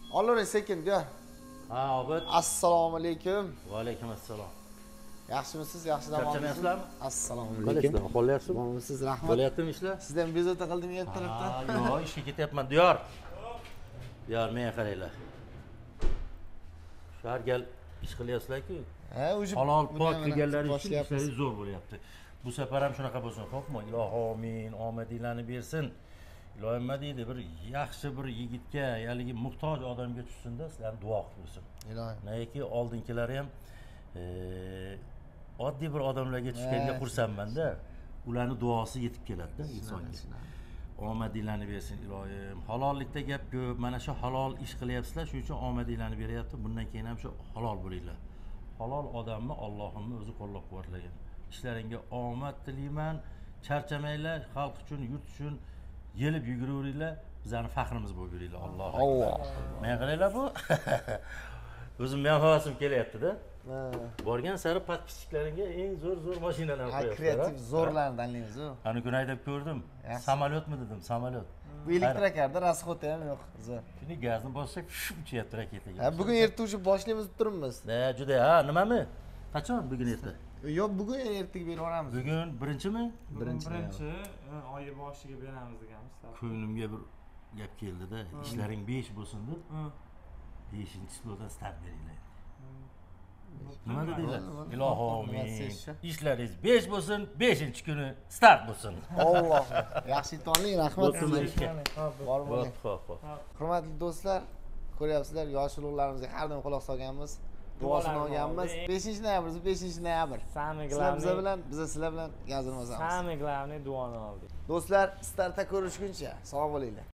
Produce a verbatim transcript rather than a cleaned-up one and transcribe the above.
Olavering sekin, diyor. Ha, Obid. Assalomu alaykum. Va alaykum assalom. Yaxshimisiz? Yaxshi dam oldingizmi? Charchamayapsizlarmi? Assalomu Qalaysiz? alaykum. Qolyapsiz? Bo'lmisiz, rahmat. Bo'lyaptimi ishlar? Sizdan bezovta qildim yer tarafdan. Ha, yo'q, ishga ketyapman, diyor. Diyor, menga qaranglar. Shu har gal ish qilyapsizlar-ku. Ha, o'sha Halol pok kelganlari uchun ishlaringiz zo'r bo'lyapti. Bu safar ham shunaqa bo'lsin, xo'pmi? Iloho amin, omadinglarni bersin. Ilohim nima deydi, bir yaxshi bir yigitga, ya'ni muhtoj odamga tushsin-da, sizlarni duo qilib tursin. Ilohim. Nega oldingilari ham oddiy bir odamlarga tushganga xursandman-da. Ularni duosi yetib keladi-da insonga. Omadinglarni bersin ilohim. Halollikda gap ko'p. Mana shu halol ish qilyapsizlar, shuning uchun omadinglarni beryapti. Bundan keyin ham shu halol bo'linglar. Halol odamni Allohimni o'zi qo'llab-quvvatlagan. Ishlaringga omad tilayman. Charchamanglar, xalq uchun, yurt uchun yelib yuguraveringlar. Bizning faxrimiz bo'lib yuringlar. Alloh. Alloh. Men qaranglar bu. O'zim men havasim kelyapti-da. Borgan sari podpischiklaringga eng zo'r zo'r mashinalarni qo'yapsiz. Kreativ zo'rlarni tanlaymiz-ku. Ana kun haydab ko'rdim. Samolyotmi dedim, samolyot. Bu elektrokarda rasxoti ham yo'q. Zo'r. Shuni gazni bossak, shu uchyapti raketaga. Ha, bugun erta o'sha boshlaymiz deb turibmiz. Ha, juda, ha, nimami? Qachon bugun erta? Yo'q, bugun ertaga berib yuboramiz. Bugun birinchimi? Birinchi. Birinchi oy boshiga beramiz deganmiz. Ko'nglimga bir gap keldi-da, ishlaring besh bo'lsin deb. beshinchi sinovdan start beringlar. Nima dedinglar? Iloho amin. Ishlaringiz besh bo'lsin, beshinchi kuni start bo'lsin. Alloh. Yaxshi to'ning, rahmat sizga. Bor bo'ling. Xo'p, xo'p. Hurmatli do'stlar, ko'ryapsizlar, yosh ulug'larimizga har doim quloq solganmiz. Duosini olganmiz. beshinchi noyabr, beshinchi noyabr. Sizlar biz bilan, biz sizlar bilan gazini bosamiz. Samый главный duoni oldik. Do'stlar, startda ko'rishguncha sog' bo'linglar.